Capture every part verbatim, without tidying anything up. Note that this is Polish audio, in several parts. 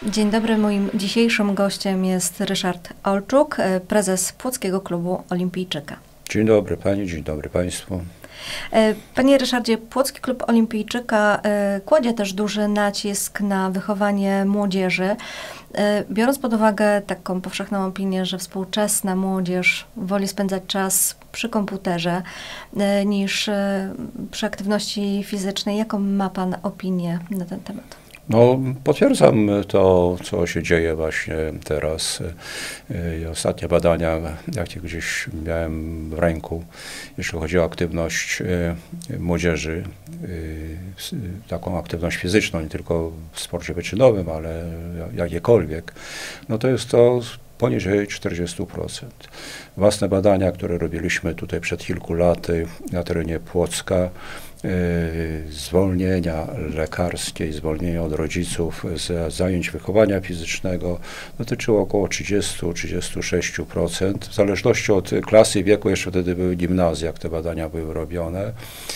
Dzień dobry, moim dzisiejszym gościem jest Ryszard Olczuk, prezes Płockiego Klubu Olimpijczyka. Dzień dobry Pani, dzień dobry Państwu. Panie Ryszardzie, Płocki Klub Olimpijczyka kładzie też duży nacisk na wychowanie młodzieży. Biorąc pod uwagę taką powszechną opinię, że współczesna młodzież woli spędzać czas przy komputerze niż przy aktywności fizycznej, jaką ma Pan opinię na ten temat? No, potwierdzam to, co się dzieje właśnie teraz. I ostatnie badania, jakie gdzieś miałem w ręku, jeśli chodzi o aktywność młodzieży, taką aktywność fizyczną, nie tylko w sporcie wyczynowym, ale jakiekolwiek, no to jest to poniżej czterdziestu procent. Własne badania, które robiliśmy tutaj przed kilku laty na terenie Płocka, Yy, zwolnienia lekarskie, zwolnienia od rodziców z zajęć wychowania fizycznego dotyczyło około trzydziestu do trzydziestu sześciu procent. W zależności od klasy i wieku, jeszcze wtedy były gimnazja, jak te badania były robione.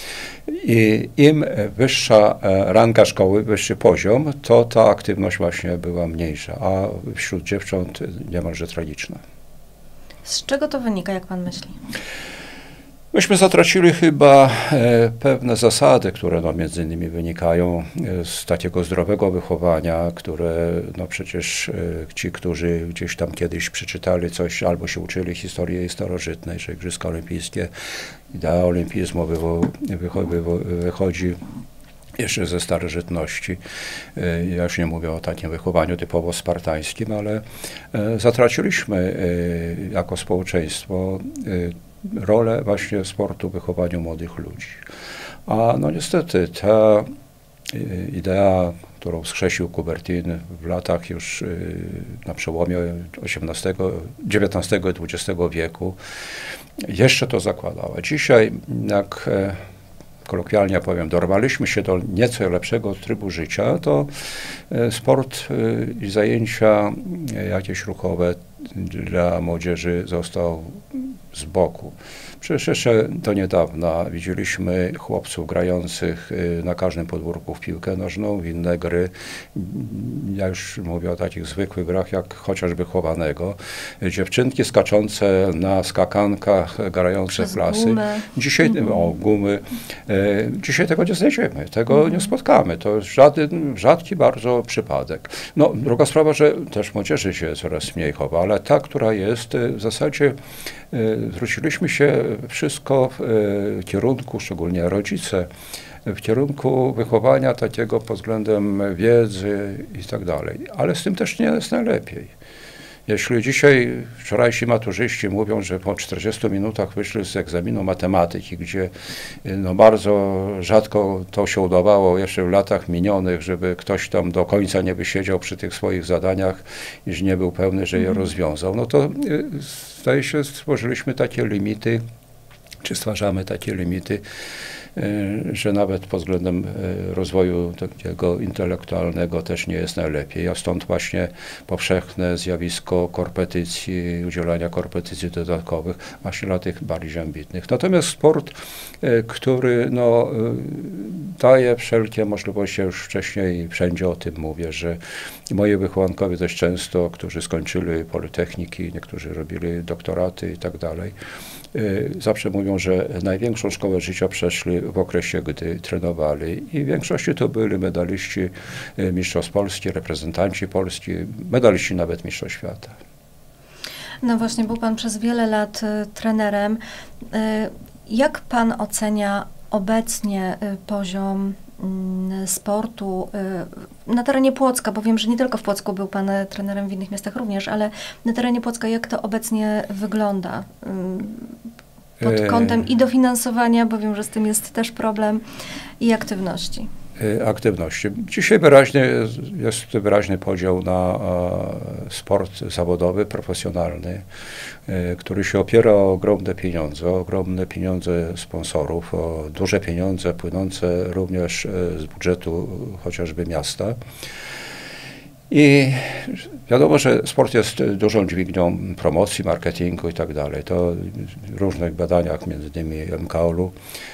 I im wyższa ranga szkoły, wyższy poziom, to ta aktywność właśnie była mniejsza, a wśród dziewcząt niemalże tragiczna. Z czego to wynika, jak Pan myśli? Myśmy zatracili chyba e, pewne zasady, które no, między innymi wynikają e, z takiego zdrowego wychowania, które no przecież e, ci, którzy gdzieś tam kiedyś przeczytali coś albo się uczyli historii starożytnej, że Igrzyska Olimpijskie, idea olimpizmu wywo, wycho, wywo, wychodzi jeszcze ze starożytności. E, ja już nie mówię o takim wychowaniu typowo spartańskim, ale e, zatraciliśmy e, jako społeczeństwo e, rolę właśnie sportu w wychowaniu młodych ludzi. A no niestety ta idea, którą wskrzesił Coubertin w latach już na przełomie osiemnastego, dziewiętnastego i dwudziestego wieku, jeszcze to zakładała. Dzisiaj, jak kolokwialnie powiem, dorwaliśmy się do nieco lepszego trybu życia, to sport i zajęcia jakieś ruchowe dla młodzieży został z boku. Przecież jeszcze do niedawna widzieliśmy chłopców grających na każdym podwórku w piłkę nożną, w inne gry. Ja już mówię o takich zwykłych grach, jak chociażby chowanego. Dziewczynki skaczące na skakankach, grające w lasy. Gumę. Dzisiaj, mhm. o, gumy. Dzisiaj tego nie znajdziemy, tego mhm. nie spotkamy. To jest żaden, rzadki bardzo przypadek. No, druga sprawa, że też młodzieży się coraz mniej chowa, ale ta, która jest, w zasadzie zwróciliśmy się wszystko w kierunku, szczególnie rodzice, w kierunku wychowania takiego pod względem wiedzy i tak dalej. Ale z tym też nie jest najlepiej. Jeśli dzisiaj wczorajsi maturzyści mówią, że po czterdziestu minutach wyszli z egzaminu matematyki, gdzie no bardzo rzadko to się udawało jeszcze w latach minionych, żeby ktoś tam do końca nie wysiedział przy tych swoich zadaniach i że nie był pewny, że je rozwiązał, no to zdaje się, stworzyliśmy takie limity, czy stwarzamy takie limity, że nawet pod względem rozwoju takiego intelektualnego też nie jest najlepiej, a stąd właśnie powszechne zjawisko korpetycji, udzielania korpetycji dodatkowych właśnie dla tych bardziej ambitnych. Natomiast sport, który no, daje wszelkie możliwości, ja już wcześniej wszędzie o tym mówię, że moi wychowankowie dość często, którzy skończyli politechniki, niektórzy robili doktoraty i tak dalej, zawsze mówią, że największą szkołę życia przeszli w okresie, gdy trenowali i w większości to byli medaliści mistrzostw Polski, reprezentanci Polski, medaliści nawet mistrzostw świata. No właśnie, był Pan przez wiele lat y, trenerem. Y, jak Pan ocenia obecnie y, poziom y, sportu y, na terenie Płocka, bo wiem, że nie tylko w Płocku był Pan trenerem, w innych miastach również, ale na terenie Płocka jak to obecnie wygląda? Y, pod kątem i dofinansowania, bo wiem, że z tym jest też problem, i aktywności. Aktywności. Dzisiaj wyraźnie jest wyraźny podział na sport zawodowy, profesjonalny, który się opiera o ogromne pieniądze, o ogromne pieniądze sponsorów, o duże pieniądze płynące również z budżetu chociażby miasta. I wiadomo, że sport jest dużą dźwignią promocji, marketingu i tak dalej. To w różnych badaniach, między innymi M K O L-u,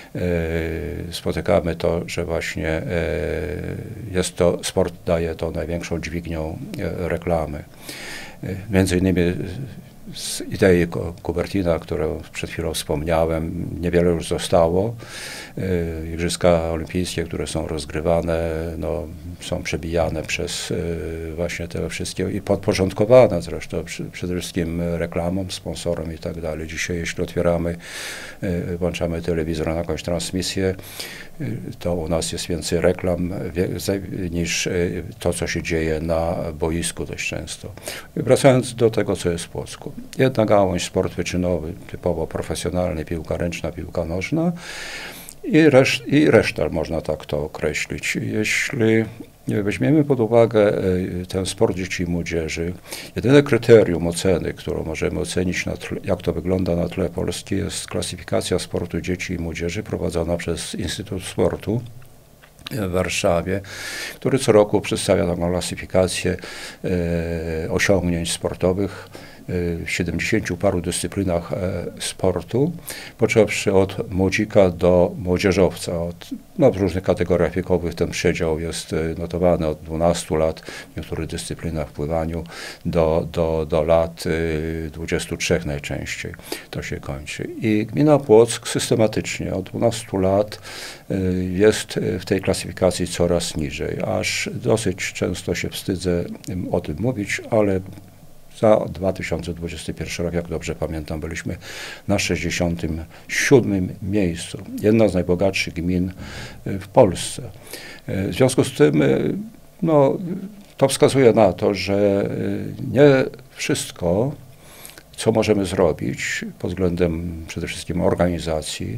spotykamy to, że właśnie jest to, sport daje to największą dźwignią reklamy. Między innymi z idei Coubertina, którą przed chwilą wspomniałem, niewiele już zostało. Igrzyska olimpijskie, które są rozgrywane, no, są przebijane przez właśnie te wszystkie i podporządkowane zresztą przede wszystkim reklamom, sponsorom i tak dalej. Dzisiaj jeśli otwieramy, włączamy telewizor na jakąś transmisję, to u nas jest więcej reklam niż to, co się dzieje na boisku dość często. Wracając do tego, co jest w Płocku. Jedna gałąź, sport wyczynowy, typowo profesjonalny, piłka ręczna, piłka nożna i, reszt, i reszta, można tak to określić. Jeśli weźmiemy pod uwagę ten sport dzieci i młodzieży, jedyne kryterium oceny, którą możemy ocenić, na tle, jak to wygląda na tle Polski, jest klasyfikacja sportu dzieci i młodzieży prowadzona przez Instytut Sportu w Warszawie, który co roku przedstawia taką klasyfikację e, osiągnięć sportowych w siedemdziesięciu paru dyscyplinach sportu, począwszy od młodzika do młodzieżowca. Od, no, w różnych kategoriach wiekowych ten przedział jest notowany od dwunastu lat, w niektórych dyscyplinach w pływaniu, do, do, do lat dwudziestu trzech najczęściej to się kończy. I gmina Płock systematycznie od dwunastu lat jest w tej klasyfikacji coraz niżej, aż dosyć często się wstydzę o tym mówić, ale za dwa tysiące dwudziesty pierwszy rok, jak dobrze pamiętam, byliśmy na sześćdziesiątym siódmym miejscu. Jedna z najbogatszych gmin w Polsce. W związku z tym no, to wskazuje na to, że nie wszystko, co możemy zrobić pod względem przede wszystkim organizacji,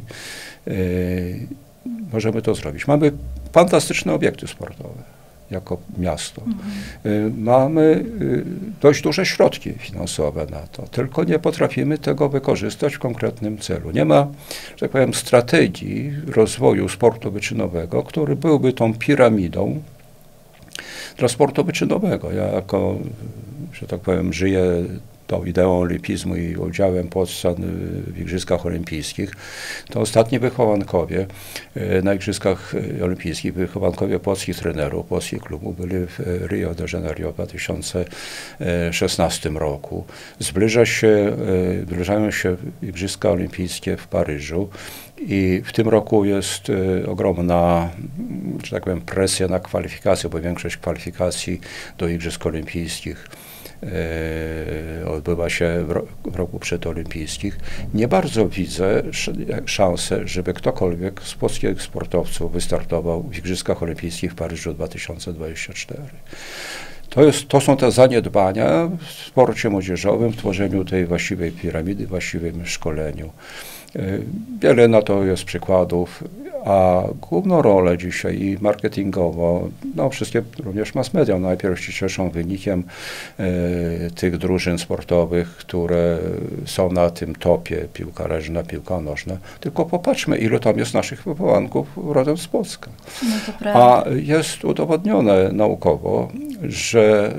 możemy to zrobić. Mamy fantastyczne obiekty sportowe jako miasto. Mhm. Mamy dość duże środki finansowe na to, tylko nie potrafimy tego wykorzystać w konkretnym celu. Nie ma, że tak powiem, strategii rozwoju sportu wyczynowego, który byłby tą piramidą dla sportu wyczynowego. Ja jako, że tak powiem, żyję tą ideą olimpizmu i udziałem Płocka w Igrzyskach Olimpijskich, to ostatni wychowankowie na Igrzyskach Olimpijskich, wychowankowie płockich trenerów, płockich klubów byli w Rio de Janeiro w dwa tysiące szesnastym roku. Zbliża się, zbliżają się Igrzyska Olimpijskie w Paryżu i w tym roku jest ogromna, że tak powiem, presja na kwalifikację, bo większość kwalifikacji do Igrzysk Olimpijskich odbywa się w, ro w roku przedolimpijskich. Nie bardzo widzę sz szansę, żeby ktokolwiek z polskich sportowców wystartował w Igrzyskach Olimpijskich w Paryżu dwa tysiące dwudziestym czwartym. To, jest, to są te zaniedbania w sporcie młodzieżowym, w tworzeniu tej właściwej piramidy, właściwym szkoleniu. Wiele na to jest przykładów, a główną rolę dzisiaj i marketingowo, no wszystkie również mass media najpierw się cieszą wynikiem e, tych drużyn sportowych, które są na tym topie, piłka ręczna, piłka nożna, tylko popatrzmy, ilu tam jest naszych wychowanków rodem z Płocka. No to prawda. A jest udowodnione naukowo, że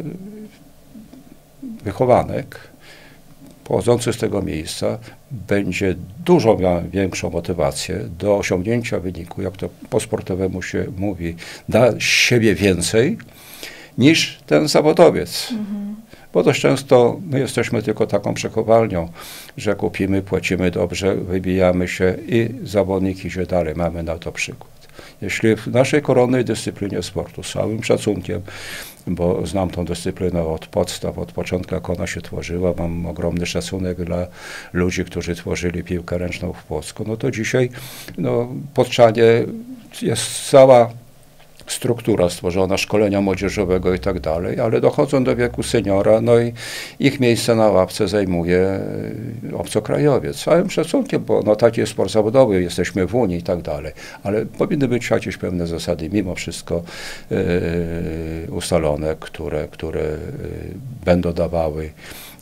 wychowanek pochodzący z tego miejsca będzie dużo miał większą motywację do osiągnięcia wyniku, jak to po sportowemu się mówi, da siebie więcej niż ten zawodowiec. Mhm. Bo dość często my jesteśmy tylko taką przechowalnią, że kupimy, płacimy dobrze, wybijamy się i zawodnik idzie dalej. Mamy na to przykład. Jeśli w naszej koronnej dyscyplinie sportu, z całym szacunkiem, bo znam tą dyscyplinę od podstaw, od początku, jak ona się tworzyła, mam ogromny szacunek dla ludzi, którzy tworzyli piłkę ręczną w Płocku, no to dzisiaj no, pod Czanie jest cała struktura stworzona, szkolenia młodzieżowego i tak dalej, ale dochodzą do wieku seniora, no i ich miejsce na ławce zajmuje obcokrajowiec. Z całym szacunkiem, bo no, taki jest sport zawodowy, jesteśmy w Unii i tak dalej, ale powinny być jakieś pewne zasady, mimo wszystko yy, ustalone, które, które yy, będą dawały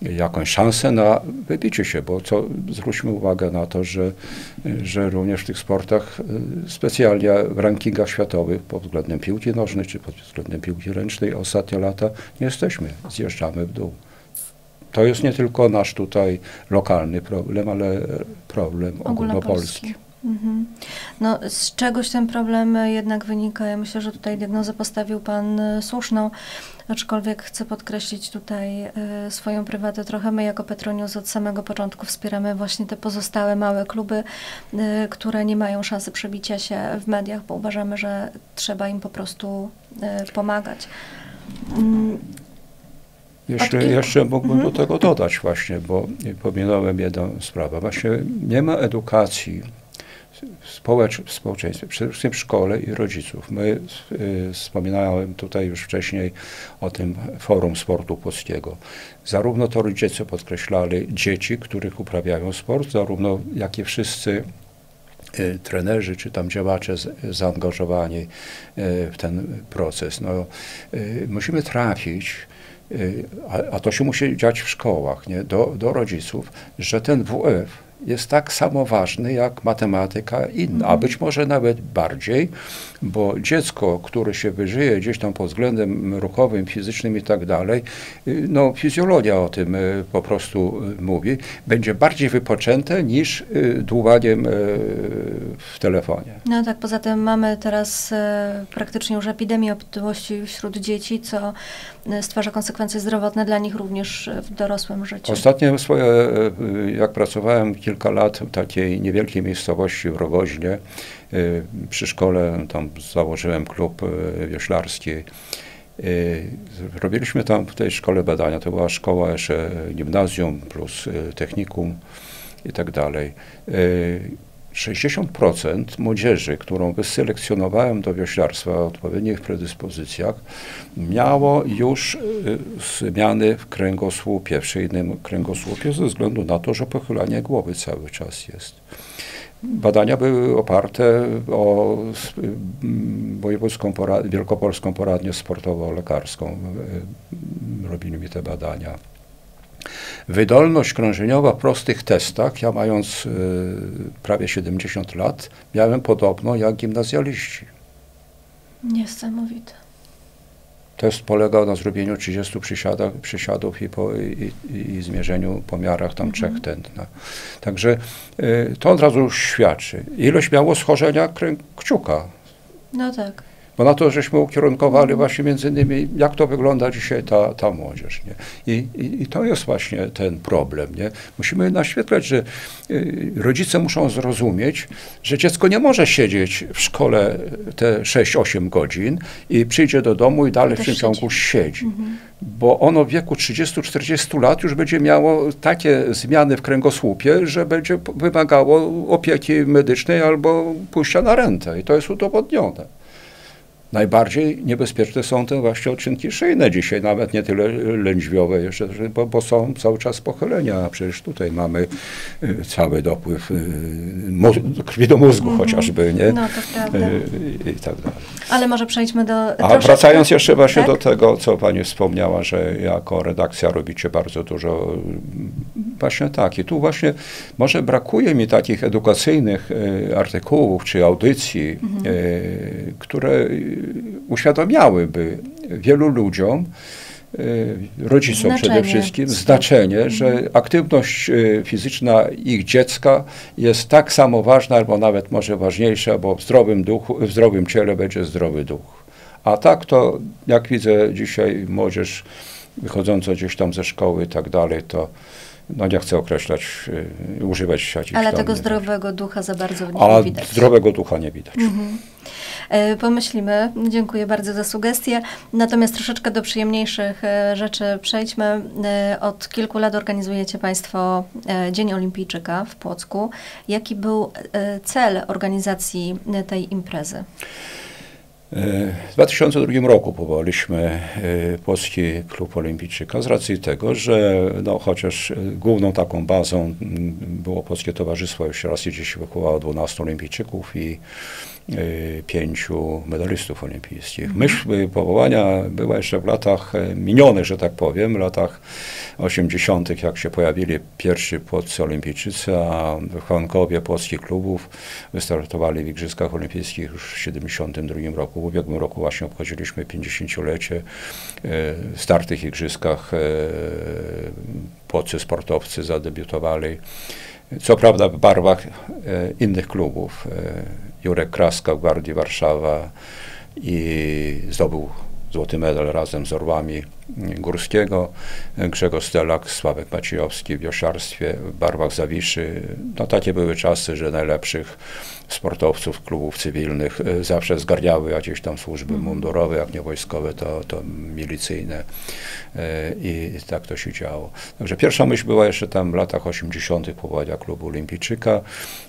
jakąś szansę na wybicie się, bo co, zwróćmy uwagę na to, że, że również w tych sportach specjalnie w rankingach światowych pod względem piłki nożnej czy pod względem piłki ręcznej ostatnie lata nie jesteśmy, zjeżdżamy w dół. To jest nie tylko nasz tutaj lokalny problem, ale problem ogólnopolski. Mhm. No, z czegoś ten problem jednak wynika. Ja myślę, że tutaj diagnozę postawił pan słuszną, aczkolwiek chcę podkreślić tutaj y, swoją prywatę trochę. My jako Petronius od samego początku wspieramy właśnie te pozostałe małe kluby, y, które nie mają szansy przebicia się w mediach, bo uważamy, że trzeba im po prostu y, pomagać. Mm. Jeszcze, jeszcze mógłbym mhm. do tego dodać właśnie, bo pominąłem jedną sprawę. Właśnie nie ma edukacji społecz, w społeczeństwie, przede wszystkim w szkole i rodziców. My y, wspominałem tutaj już wcześniej o tym Forum Sportu Polskiego. Zarówno to rodzice podkreślali dzieci, których uprawiają sport, zarówno jak i wszyscy y, trenerzy czy tam działacze z, zaangażowani y, w ten proces. No, y, musimy trafić, y, a, a to się musi dziać w szkołach, nie? Do, do rodziców, że ten W F jest tak samo ważny jak matematyka inna, a być może nawet bardziej, bo dziecko, które się wyżyje gdzieś tam pod względem ruchowym, fizycznym i tak dalej, no fizjologia o tym po prostu mówi, będzie bardziej wypoczęte niż dłubaniem w telefonie. No tak, poza tym mamy teraz praktycznie już epidemię otyłości wśród dzieci, co stwarza konsekwencje zdrowotne dla nich również w dorosłym życiu. Ostatnie swoje, jak pracowałem kilka lat w takiej niewielkiej miejscowości w Rogoźnie, przy szkole, tam założyłem klub wioślarski. Robiliśmy tam w tej szkole badania, to była szkoła jeszcze gimnazjum plus technikum i tak dalej. sześćdziesiąt procent młodzieży, którą wyselekcjonowałem do wioślarstwa o odpowiednich predyspozycjach, miało już zmiany w kręgosłupie, w szyjnym kręgosłupie ze względu na to, że pochylanie głowy cały czas jest. Badania były oparte o wojewódzką porad, wielkopolską poradnię sportowo-lekarską. Robili mi te badania. Wydolność krążeniowa w prostych testach, ja mając y, prawie siedemdziesiąt lat, miałem podobno jak gimnazjaliści. Niesamowite. Test polegał na zrobieniu trzydziestu przysiadach, przysiadów i, po, i, i, i zmierzeniu, pomiarach tam mhm. trzech tętna. Także y, to od razu świadczy. Ilość miało schorzenia krę- kciuka. No tak. Bo na to żeśmy ukierunkowali właśnie między innymi, jak to wygląda dzisiaj ta, ta młodzież. Nie? I, i, I to jest właśnie ten problem. Nie? Musimy naświetlać, że y, rodzice muszą zrozumieć, że dziecko nie może siedzieć w szkole te sześć osiem godzin i przyjdzie do domu i dalej w tym ciągu siedzi. Mhm. Bo ono w wieku trzydziestu czterdziestu lat już będzie miało takie zmiany w kręgosłupie, że będzie wymagało opieki medycznej albo pójścia na rentę. I to jest udowodnione. Najbardziej niebezpieczne są te właśnie odczynki szyjne dzisiaj, nawet nie tyle lędźwiowe jeszcze, bo, bo są cały czas pochylenia, a przecież tutaj mamy y, cały dopływ y, krwi do mózgu mm-hmm. chociażby, nie? No to prawda. Y, I tak dalej. Ale może przejdźmy do... A troszeczkę... wracając jeszcze właśnie tak? do tego, co pani wspomniała, że jako redakcja robicie bardzo dużo, właśnie tak. I tu właśnie może brakuje mi takich edukacyjnych y, artykułów czy audycji, mm-hmm. y, które uświadamiałyby wielu ludziom, rodzicom znaczenie. przede wszystkim, znaczenie, mhm. że aktywność fizyczna ich dziecka jest tak samo ważna, albo nawet może ważniejsza, bo w zdrowym duchu, w zdrowym ciele będzie zdrowy duch. A tak to, jak widzę dzisiaj młodzież wychodząca gdzieś tam ze szkoły i tak dalej, to no nie chcę określać, y, używać jakichś Ale tam, tego nie zdrowego tak. ducha za bardzo w nich A nie widać. zdrowego ducha nie widać. Mhm. E, pomyślimy. Dziękuję bardzo za sugestie. Natomiast troszeczkę do przyjemniejszych e, rzeczy przejdźmy. E, od kilku lat organizujecie Państwo e, Dzień Olimpijczyka w Płocku. Jaki był e, cel organizacji tej imprezy? W dwa tysiące drugim roku powołaliśmy Polski Klub Olimpijczyka z racji tego, że no, chociaż główną taką bazą było Polskie Towarzystwo, już raz gdzie się wychowało dwunastu olimpijczyków i pięciu medalistów olimpijskich. Myśl powołania była jeszcze w latach minionych, że tak powiem, w latach osiemdziesiątych, jak się pojawili pierwsi polscy olimpijczycy, a wychowankowie polskich klubów wystartowali w Igrzyskach Olimpijskich już w siedemdziesiątym drugim roku. W ubiegłym roku właśnie obchodziliśmy pięćdziesięciolecie start w tych Igrzyskach. Polscy sportowcy zadebiutowali, co prawda w barwach innych klubów. Jurek Kraska w Gwardii Warszawa i zdobył złoty medal razem z orłami Górskiego, Grzegorz Stelak, Sławek Maciejowski w wioślarstwie w barwach Zawiszy. No takie były czasy, że najlepszych sportowców klubów cywilnych zawsze zgarniały jakieś tam służby mundurowe, jak nie wojskowe, to, to milicyjne i tak to się działo. Także pierwsza myśl była jeszcze tam w latach osiemdziesiątych powołania klubu olimpijczyka.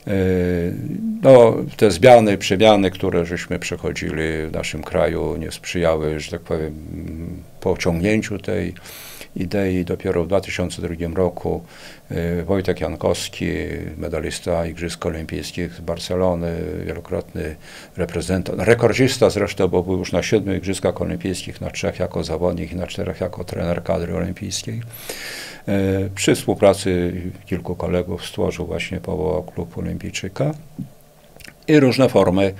No, te zmiany, przemiany, które żeśmy przechodzili w naszym kraju, nie sprzyjały, że tak powiem, pociągnięciu tej idei. Dopiero w dwa tysiące drugim roku Wojtek Jankowski, medalista Igrzysk Olimpijskich z Barcelony, wielokrotny reprezentant, rekordzista zresztą, bo był już na siedmiu Igrzyskach Olimpijskich, na trzech jako zawodnik i na czterech jako trener kadry olimpijskiej. Przy współpracy kilku kolegów stworzył właśnie, powołał klub olimpijczyka. I różne formy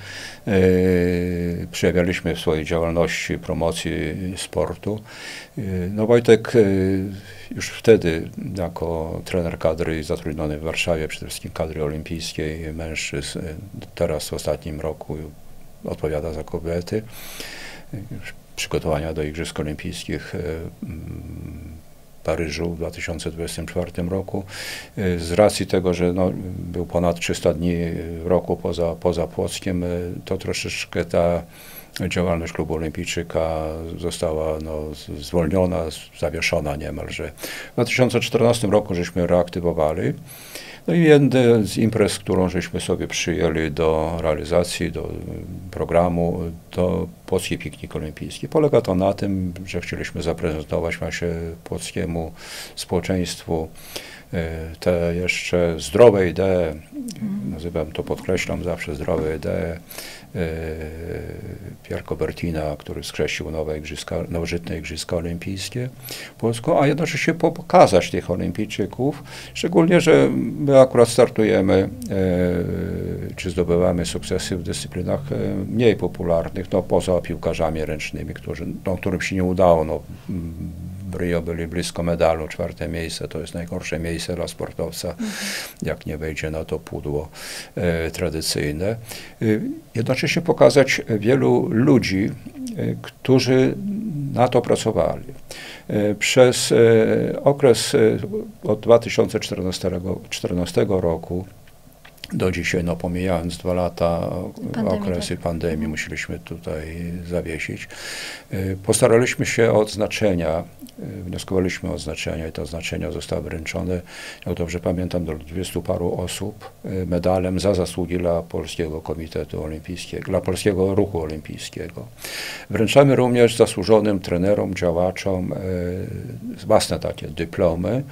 y, przejawialiśmy w swojej działalności, promocji sportu. Y, no Wojtek y, już wtedy jako trener kadry zatrudniony w Warszawie, przede wszystkim kadry olimpijskiej mężczyzn, y, teraz w ostatnim roku odpowiada za kobiety. Y, przygotowania do Igrzysk Olimpijskich y, y, Paryżu w dwa tysiące dwudziestym czwartym roku. Z racji tego, że no, był ponad trzysta dni w roku poza, poza Płockiem, to troszeczkę ta działalność klubu olimpijczyka została no, zwolniona, zawieszona niemalże. W dwa tysiące czternastym roku żeśmy reaktywowali. No i jedna z imprez, którą żeśmy sobie przyjęli do realizacji, do programu, to Płocki Piknik Olimpijski. Polega to na tym, że chcieliśmy zaprezentować właśnie płockiemu społeczeństwu te jeszcze zdrowe idee, nazywam to, podkreślam zawsze zdrowe idee, Pierre Coubertina, który skreślił nowe igrzyska, nowożytne Igrzyska Olimpijskie Polską, a jednocześnie pokazać tych olimpijczyków, szczególnie, że my akurat startujemy, czy zdobywamy sukcesy w dyscyplinach mniej popularnych, no poza piłkarzami ręcznymi, którzy, no, którym się nie udało, no, w Rio byli blisko medalu, czwarte miejsce, to jest najgorsze miejsce dla sportowca, mhm. jak nie wejdzie na to pudło e, tradycyjne. E, jednocześnie pokazać wielu ludzi, e, którzy na to pracowali. E, przez e, okres e, od dwa tysiące czternastego roku do dzisiaj, no pomijając dwa lata pandemii, okresy tak. pandemii, musieliśmy tutaj zawiesić. Postaraliśmy się o odznaczenia, wnioskowaliśmy o odznaczenia i te odznaczenia zostały wręczone, jak dobrze pamiętam, do dwudziestu paru osób medalem za zasługi dla Polskiego Komitetu Olimpijskiego, dla Polskiego Ruchu Olimpijskiego. Wręczamy również zasłużonym trenerom, działaczom własne takie dyplomy,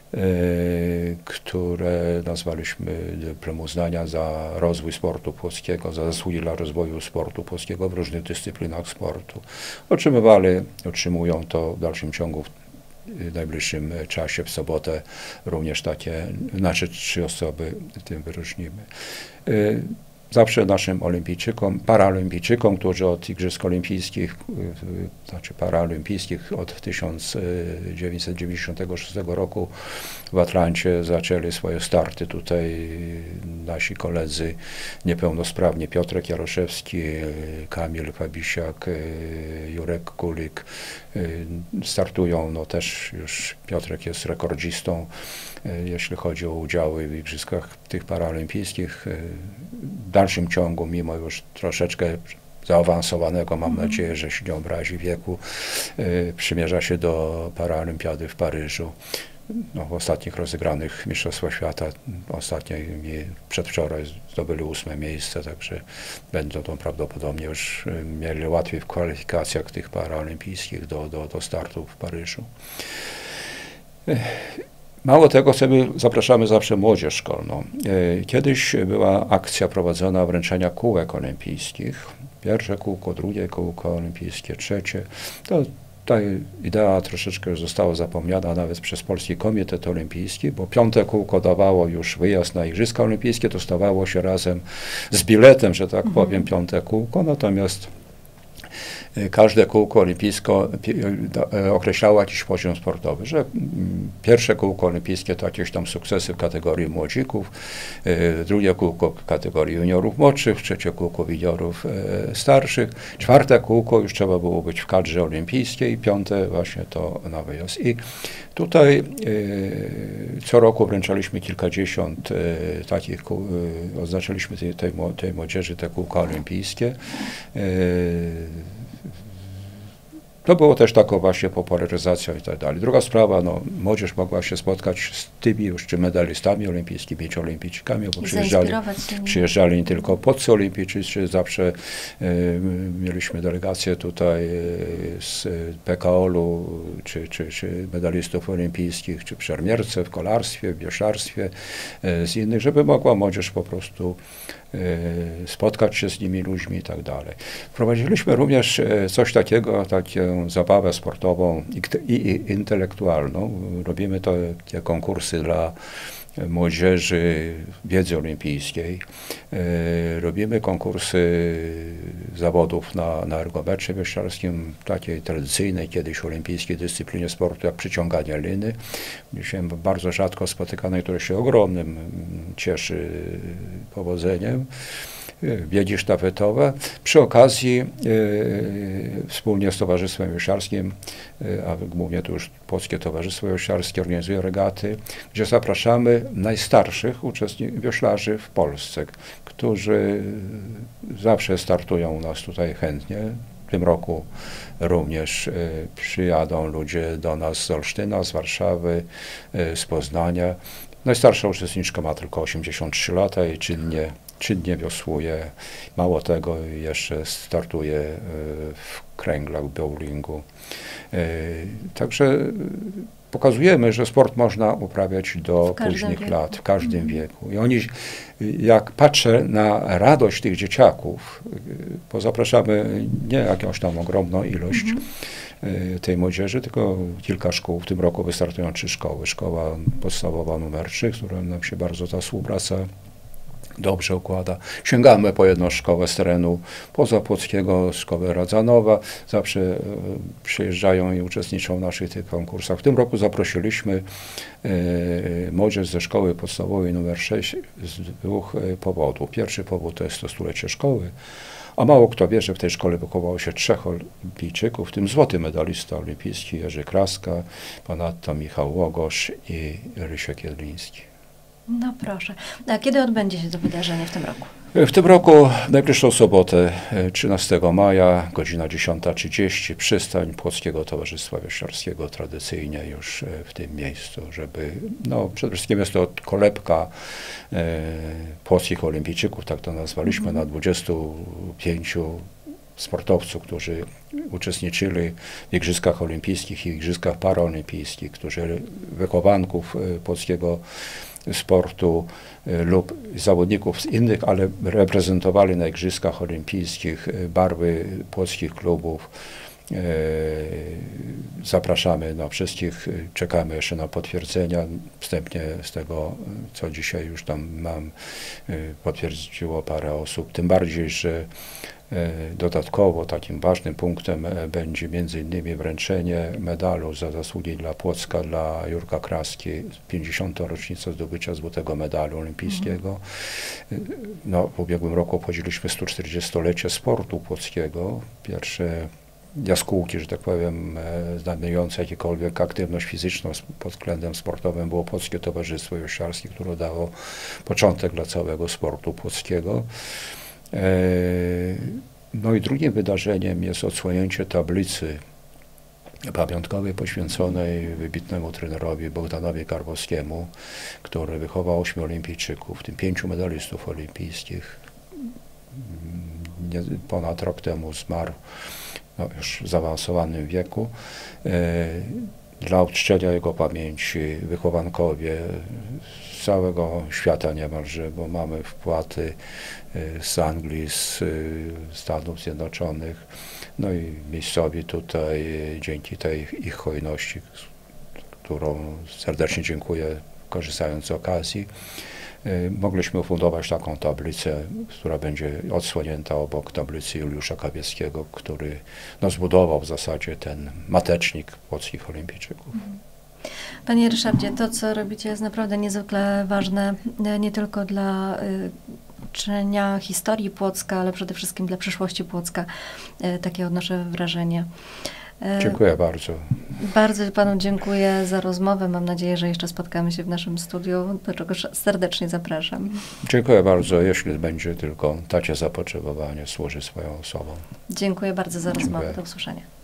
które nazwaliśmy dyplom uznania za rozwój sportu płockiego, za zasługi dla rozwoju sportu płockiego w różnych dyscyplinach sportu. Otrzymywali, otrzymują to w dalszym ciągu w najbliższym czasie, w sobotę również takie, nasze trzy osoby tym wyróżnimy. Zawsze naszym olimpijczykom, paraolimpijczykom, którzy od Igrzysk Olimpijskich, znaczy paraolimpijskich od tysiąc dziewięćset dziewięćdziesiątego szóstego roku w Atlancie zaczęli swoje starty. Tutaj nasi koledzy niepełnosprawni, Piotrek Jaroszewski, Kamil Fabisiak, Jurek Kulik startują, no też już Piotrek jest rekordzistą, jeśli chodzi o udziały w Igrzyskach tych paraolimpijskich. W dalszym ciągu, mimo już troszeczkę zaawansowanego, mam mm. nadzieję, że się nie obrazi wieku, y, przymierza się do paraolimpiady w Paryżu. no, w ostatnich rozegranych Mistrzostwach Świata, ostatniej przedwczoraj zdobyli ósme miejsce, także będą to prawdopodobnie już mieli łatwiej w kwalifikacjach tych paraolimpijskich do, do, do startu w Paryżu. Mało tego, chcemy, zapraszamy zawsze młodzież szkolną. Kiedyś była akcja prowadzona wręczenia kółek olimpijskich. Pierwsze kółko, drugie kółko olimpijskie, trzecie. To ta idea troszeczkę została zapomniana nawet przez Polski Komitet Olimpijski, bo piąte kółko dawało już wyjazd na Igrzyska Olimpijskie, to stawało się razem z biletem, że tak mhm. powiem, piąte kółko, natomiast każde kółko olimpijskie określało jakiś poziom sportowy, że pierwsze kółko olimpijskie to jakieś tam sukcesy w kategorii młodzików, drugie kółko w kategorii juniorów młodszych, trzecie kółko juniorów starszych, czwarte kółko już trzeba było być w kadrze olimpijskiej, piąte właśnie to na wyjazd. I tutaj co roku wręczaliśmy kilkadziesiąt takich kół, oznaczyliśmy tej, tej, tej młodzieży te kółka olimpijskie. To było też taką właśnie popularyzacją i tak dalej. Druga sprawa, no, młodzież mogła się spotkać z tymi już czy medalistami olimpijskimi, czy olimpijczykami, bo przyjeżdżali, przyjeżdżali nie tylko płotcy olimpijczycy, zawsze y, mieliśmy delegację tutaj y, z P K O L-u, czy, czy, czy medalistów olimpijskich, czy w szermierce, w kolarstwie, w wieszarstwie, y, z innych, żeby mogła młodzież po prostu spotkać się z nimi ludźmi i tak dalej. Wprowadziliśmy również coś takiego, taką zabawę sportową i, i intelektualną. Robimy to, takie konkursy dla młodzieży wiedzy olimpijskiej. Robimy konkursy zawodów na, na ergometrze wieszczarskim, takiej tradycyjnej kiedyś olimpijskiej dyscyplinie sportu, jak przyciąganie liny. Dzisiaj bardzo rzadko spotykanej, które się ogromnym cieszy powodzeniem. Biegi sztafetowe. Przy okazji y, wspólnie z Towarzystwem Wieszarskim, y, a głównie to już Polskie Towarzystwo Wieszarskie organizuje regaty, gdzie zapraszamy najstarszych uczestników wioślarzy w Polsce, którzy zawsze startują u nas tutaj chętnie. W tym roku również y, przyjadą ludzie do nas z Olsztyna, z Warszawy, y, z Poznania. Najstarsza uczestniczka ma tylko osiemdziesiąt trzy lata i czynnie czynnie wiosłuje. Mało tego, jeszcze startuje w kręglach, bowlingu. Także pokazujemy, że sport można uprawiać do późnych wieku. lat, w każdym mm. wieku. I oni, jak patrzę na radość tych dzieciaków, bo zapraszamy nie jakąś tam ogromną ilość mm. tej młodzieży, tylko kilka szkół. W tym roku wystartują trzy szkoły. Szkoła podstawowa numer trzy, z którą nam się bardzo ta współpraca dobrze układa. Sięgamy po jedną szkołę z terenu pozapłockiego, szkołę Radzanowa. Zawsze e, przyjeżdżają i uczestniczą w naszych tych konkursach. W tym roku zaprosiliśmy e, młodzież ze szkoły podstawowej numer sześć z dwóch e, powodów. Pierwszy powód to jest to stulecie szkoły, a mało kto wie, że w tej szkole wychowało się trzech olimpijczyków, w tym złoty medalista olimpijski Jerzy Kraska, ponadto Michał Łogosz i Rysiek Jedliński. No proszę. A kiedy odbędzie się to wydarzenie w tym roku? W tym roku, najbliższą sobotę, trzynastego maja, godzina dziesiąta trzydzieści, przystań Polskiego Towarzystwa Wieszczarskiego, tradycyjnie już w tym miejscu, żeby, no przede wszystkim jest to kolebka e, polskich olimpijczyków, tak to nazwaliśmy, mm. na dwudziestu pięciu sportowców, którzy uczestniczyli w Igrzyskach Olimpijskich i Igrzyskach Paraolimpijskich, którzy wychowanków polskiego sportu lub zawodników z innych, ale reprezentowali na Igrzyskach Olimpijskich barwy polskich klubów. Zapraszamy na wszystkich, czekamy jeszcze na potwierdzenia. Wstępnie z tego, co dzisiaj już tam mam, potwierdziło parę osób. Tym bardziej, że dodatkowo takim ważnym punktem będzie między innymi wręczenie medalu za zasługi dla Płocka, dla Jurka Kraski, pięćdziesiąta rocznica zdobycia złotego medalu olimpijskiego. No, w ubiegłym roku obchodziliśmy sto czterdziestolecie sportu płockiego. Pierwsze jaskółki, że tak powiem, znajdujące jakiekolwiek aktywność fizyczną pod względem sportowym było Polskie Towarzystwo Wieszarskie, które dało początek dla całego sportu płockiego. No i drugim wydarzeniem jest odsłonięcie tablicy pamiątkowej poświęconej wybitnemu trenerowi Bogdanowi Karwowskiemu, który wychował ośmiu olimpijczyków, w tym pięciu medalistów olimpijskich. Nie, ponad rok temu zmarł, no, już w zaawansowanym wieku. Dla uczczenia jego pamięci wychowankowie z całego świata niemalże, bo mamy wpłaty z Anglii, z Stanów Zjednoczonych, no i miejscowi tutaj dzięki tej ich hojności, którą serdecznie dziękuję, korzystając z okazji, mogliśmy ufundować taką tablicę, która będzie odsłonięta obok tablicy Juliusza Kawieckiego, który no, zbudował w zasadzie ten matecznik płockich olimpijczyków. Panie Ryszardzie, to co robicie jest naprawdę niezwykle ważne, nie tylko dla y, uczenia historii Płocka, ale przede wszystkim dla przyszłości Płocka. Y, takie odnoszę wrażenie. Y, Dziękuję bardzo. Bardzo panu dziękuję za rozmowę. Mam nadzieję, że jeszcze spotkamy się w naszym studiu, do czego serdecznie zapraszam. Dziękuję bardzo. Jeśli będzie tylko takie zapotrzebowanie, służy swoją osobą. Dziękuję bardzo za rozmowę. Dziękuję. Do usłyszenia.